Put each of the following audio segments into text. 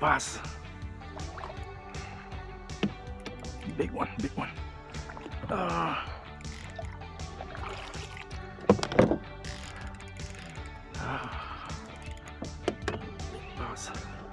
bass. Big one, big one. Big bass.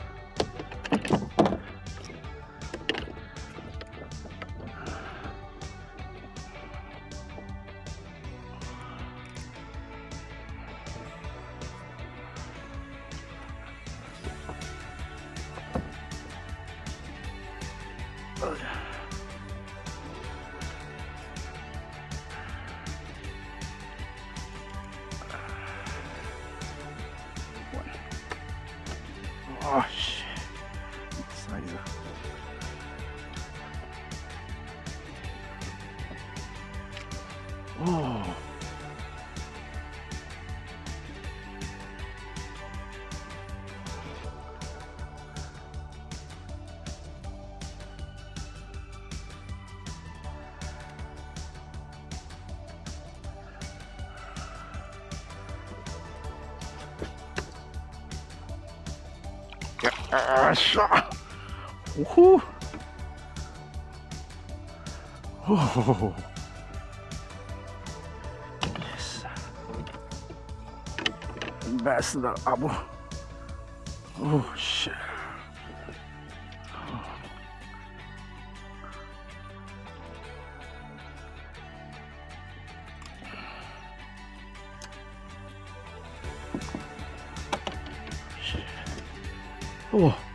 Oh shit, size. Oh. Shot. Woohoo. Oh. Yes. Best of the abo. Oh shit. Oh.